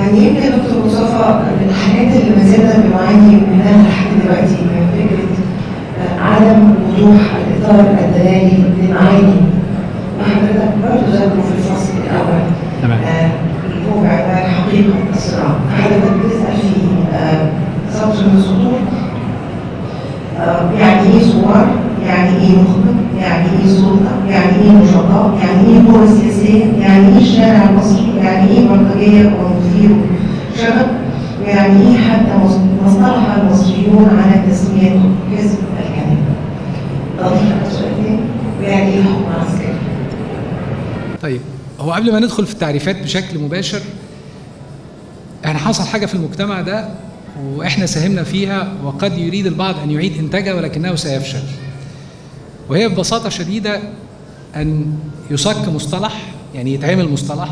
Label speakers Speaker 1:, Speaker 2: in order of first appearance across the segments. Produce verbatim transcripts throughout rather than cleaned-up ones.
Speaker 1: يعني يمكن يا دكتور مصطفى من الحاجات اللي ما زلنا بنعاني منها لحد دلوقتي هي فكره عدم وضوح الاطار الدلالي للمعاني. وحضرتك برضه ذكروا في الفصل الاول
Speaker 2: تمام
Speaker 1: اللي هو بعنوان حقيقه الصراع. حضرتك بتسال في سطر من السطور يعني ايه ثوار؟ يعني ايه نخبه؟ يعني ايه سلطه؟ يعني ايه نشطاء؟ يعني ايه قوى سياسيه؟ يعني ايه الشارع المصري؟ يعني ايه بلطجيه ومثير شغب؟ ويعني ايه حتى مصطلح المصريون على تسميته حزب الكلام؟ اضيف لك سؤال تاني ويعني ايه حكم عسكري؟
Speaker 2: طيب، هو قبل ما ندخل في التعريفات بشكل مباشر، احنا حصل حاجه في المجتمع ده واحنا ساهمنا فيها وقد يريد البعض ان يعيد انتاجها ولكنه سيفشل. وهي ببساطه شديده ان يصك مصطلح، يعني يتعمل مصطلح.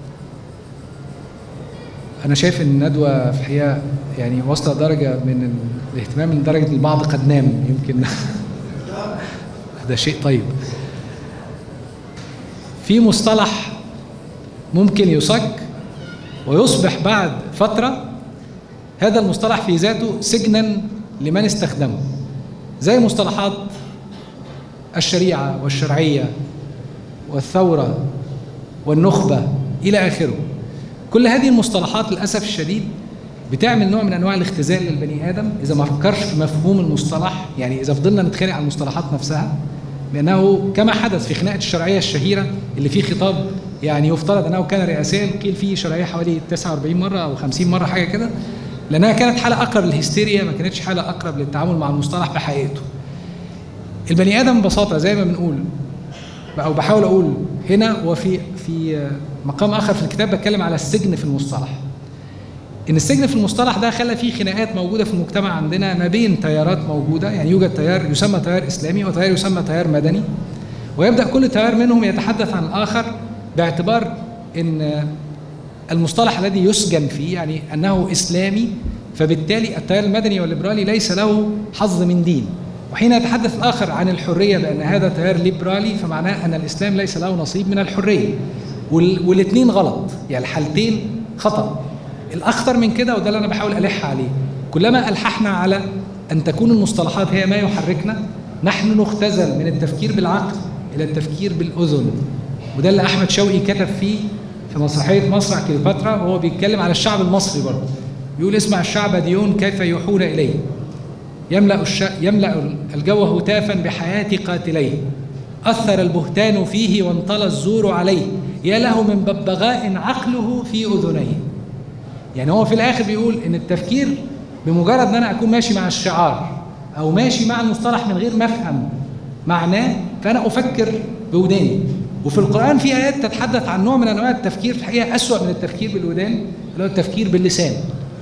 Speaker 2: انا شايف ان الندوه في الحقيقه يعني واصله درجه من الاهتمام لدرجه ان البعض قد نام يمكن. ده شيء طيب. في مصطلح ممكن يصك ويصبح بعد فتره هذا المصطلح في ذاته سجنا لمن استخدمه، زي مصطلحات الشريعة والشرعية والثورة والنخبة إلى آخره. كل هذه المصطلحات للأسف الشديد بتعمل نوع من أنواع الاختزال للبني آدم إذا ما فكرش في مفهوم المصطلح. يعني إذا فضلنا نتخانق على المصطلحات نفسها، لأنه كما حدث في خناقة الشرعية الشهيرة اللي فيه خطاب يعني يفترض أنه كان رئاسيا، قيل فيه شرعية حوالي تسعة وأربعين مرة أو خمسين مرة حاجة كده، لأنها كانت حالة أقرب للهستيريا، ما كانتش حالة أقرب للتعامل مع المصطلح بحقيقته. البني آدم ببساطة زي ما بنقول أو بحاول أقول هنا، وفي في مقام آخر في الكتاب بتكلم على السجن في المصطلح. إن السجن في المصطلح ده خلى فيه خناقات موجودة في المجتمع عندنا ما بين تيارات موجودة. يعني يوجد تيار يسمى تيار إسلامي وتيار يسمى تيار مدني، ويبدأ كل تيار منهم يتحدث عن الآخر باعتبار إن المصطلح الذي يسجن فيه يعني أنه إسلامي، فبالتالي التيار المدني والليبرالي ليس له حظ من دين. وحين يتحدث الآخر عن الحرية بأن هذا تيار ليبرالي فمعناه أن الإسلام ليس له نصيب من الحرية. والاثنين غلط، يعني الحالتين خطأ. الأخطر من كده وده اللي أنا بحاول ألح عليه، كلما ألححنا على أن تكون المصطلحات هي ما يحركنا، نحن نختزل من التفكير بالعقل إلى التفكير بالأذن. وده اللي أحمد شوقي كتب فيه في مسرحية مسرح كليوباترا، وهو بيتكلم على الشعب المصري برضه. بيقول: اسمع الشعب ديون كيف يوحون إليه، يملأ, الش... يملأ الجو هتافا بحياة قاتليه، أثر البهتان فيه وانطلى الزور عليه، يا له من ببغاء عقله في أذنيه. يعني هو في الآخر بيقول إن التفكير بمجرد أن أنا أكون ماشي مع الشعار أو ماشي مع المصطلح من غير ما أفهم معناه، فأنا أفكر بوداني. وفي القرآن في آيات تتحدث عن نوع من أنواع التفكير في الحقيقة أسوأ من التفكير بالودان، اللي هو التفكير باللسان.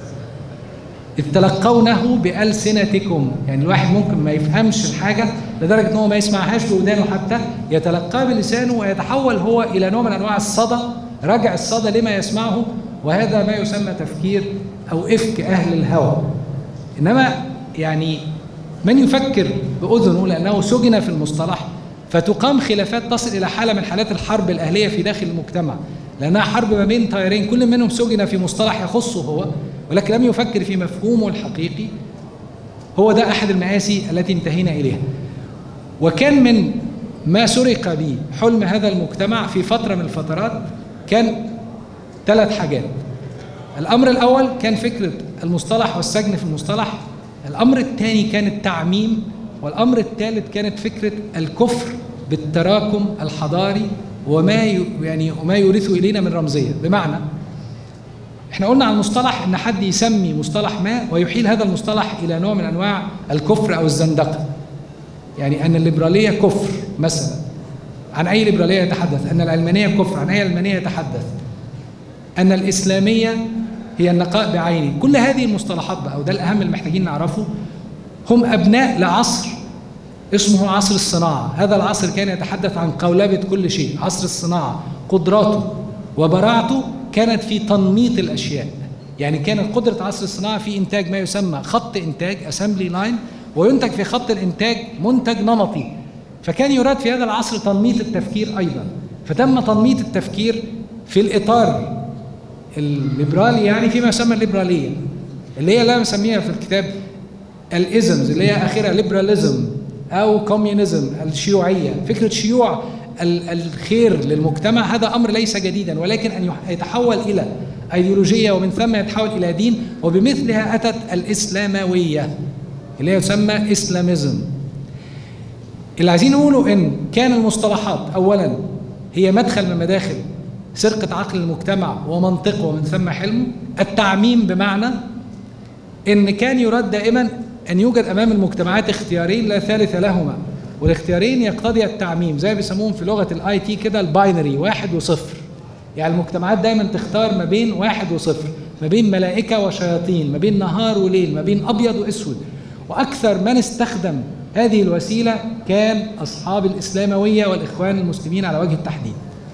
Speaker 2: إذ تلقونه بألسنتكم، يعني الواحد ممكن ما يفهمش الحاجة لدرجة أنه ما يسمعهاش بودانه، حتى يتلقاه بلسانه ويتحول هو إلى نوع من أنواع الصدى، رجع الصدى لما يسمعه، وهذا ما يسمى تفكير أو إفك أهل الهوى. إنما يعني من يفكر بأذنه لأنه سجن في المصطلح، فتقام خلافات تصل إلى حالة من حالات الحرب الأهلية في داخل المجتمع، لأنها حرب ما بين تيارين كل منهم سجن في مصطلح يخصه هو، ولكن لم يفكر في مفهومه الحقيقي. هو ده أحد المآسي التي انتهينا إليها. وكان من ما سرق به حلم هذا المجتمع في فترة من الفترات كان ثلاث حاجات. الأمر الأول كان فكرة المصطلح والسجن في المصطلح، الأمر الثاني كان التعميم، والأمر الثالث كانت فكرة الكفر بالتراكم الحضاري وما يعني وما يورثه إلينا من رمزية. بمعنى احنا قلنا على المصطلح ان حد يسمي مصطلح ما ويحيل هذا المصطلح الى نوع من انواع الكفر او الزندقه. يعني ان الليبراليه كفر مثلا، عن اي ليبراليه يتحدث؟ ان العلمانيه كفر، عن اي علمانيه يتحدث؟ ان الاسلاميه هي النقاء بعينه. كل هذه المصطلحات بقى، وده الاهم اللي محتاجين نعرفه، هم ابناء لعصر اسمه عصر الصناعه. هذا العصر كان يتحدث عن قولبه كل شيء. عصر الصناعه قدراته وبراعته كانت في تنميط الأشياء. يعني كانت قدرة عصر الصناعة في إنتاج ما يسمى خط إنتاج assembly line، وينتج في خط الإنتاج منتج نمطي. فكان يراد في هذا العصر تنميط التفكير أيضا، فتم تنميط التفكير في الإطار الليبرالي يعني فيما يسمى الليبرالية، اللي هي لا نسميها في الكتاب الإزمز، اللي هي آخرها ليبراليزم أو كوميونيزم، الشيوعية. فكرة شيوع الخير للمجتمع هذا أمر ليس جديدا، ولكن أن يتحول إلى أيديولوجية ومن ثم يتحول إلى دين، وبمثلها أتت الإسلاموية اللي هي تسمى إسلاميزم. اللي عايزين نقوله إن كان المصطلحات أولا هي مدخل من مداخل سرقة عقل المجتمع ومنطقه ومن ثم حلمه. التعميم بمعنى إن كان يراد دائما أن يوجد أمام المجتمعات اختيارين لا ثالث لهما، والاختيارين يقتضي التعميم، زي بيسموهم في لغة الاي تي كده الباينري، واحد وصفر. يعني المجتمعات دايما تختار ما بين واحد وصفر، ما بين ملائكة وشياطين، ما بين نهار وليل، ما بين أبيض وأسود. وأكثر من استخدم هذه الوسيلة كان أصحاب الإسلاموية والإخوان المسلمين على وجه التحديد.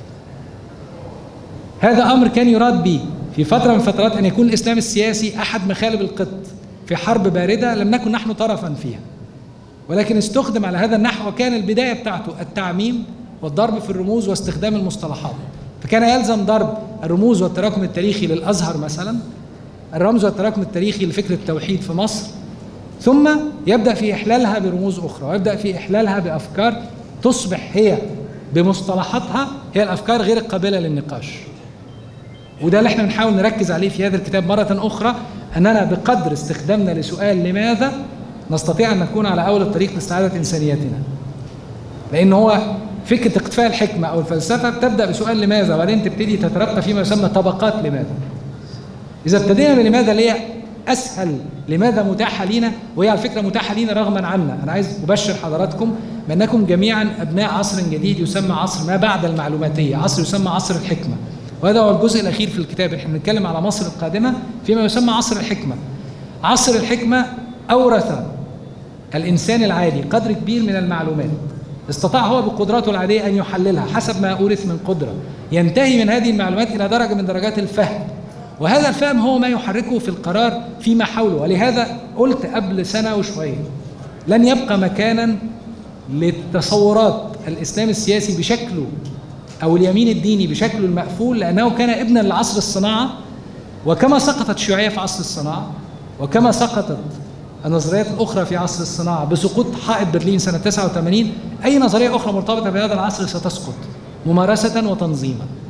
Speaker 2: هذا أمر كان يراد به في فترة من فترات أن يكون الإسلام السياسي أحد مخالب القط في حرب باردة لم نكن نحن طرفا فيها، ولكن استخدم على هذا النحو، وكان البداية بتاعته التعميم والضرب في الرموز واستخدام المصطلحات. فكان يلزم ضرب الرموز والتراكم التاريخي للأزهر مثلا، الرمز والتراكم التاريخي لفكرة التوحيد في مصر، ثم يبدأ في إحلالها برموز أخرى، ويبدأ في إحلالها بأفكار تصبح هي بمصطلحاتها هي الأفكار غير القابلة للنقاش. وده اللي احنا بنحاول نركز عليه في هذا الكتاب مرة أخرى، أننا بقدر استخدامنا لسؤال لماذا نستطيع أن نكون على أول الطريق لاستعادة إنسانيتنا. لأن هو فكرة اقتفاء الحكمة أو الفلسفة بتبدأ بسؤال لماذا، وبعدين تبتدي تترقى فيما يسمى طبقات لماذا. إذا ابتدينا بلماذا اللي هي أسهل لماذا متاحة لينا، وهي على فكرة متاحة لينا رغما عنا. أنا عايز أبشر حضراتكم بأنكم جميعا أبناء عصر جديد يسمى عصر ما بعد المعلوماتية، عصر يسمى عصر الحكمة. وهذا هو الجزء الأخير في الكتاب. احنا بنتكلم على مصر القادمة فيما يسمى عصر الحكمة. عصر الحكمة أورث الإنسان العادي قدر كبير من المعلومات، استطاع هو بقدراته العادية أن يحللها حسب ما أورث من قدرة، ينتهي من هذه المعلومات إلى درجة من درجات الفهم، وهذا الفهم هو ما يحركه في القرار فيما حوله. ولهذا قلت قبل سنة وشوية لن يبقى مكانا للتصورات الإسلام السياسي بشكله أو اليمين الديني بشكله المقفول، لأنه كان ابنا لعصر الصناعة. وكما سقطت الشيوعية في عصر الصناعة، وكما سقطت النظريات الأخرى في عصر الصناعة بسقوط حائط برلين سنة تسعة وثمانين، أي نظرية أخرى مرتبطة بهذا العصر ستسقط ممارسة وتنظيما.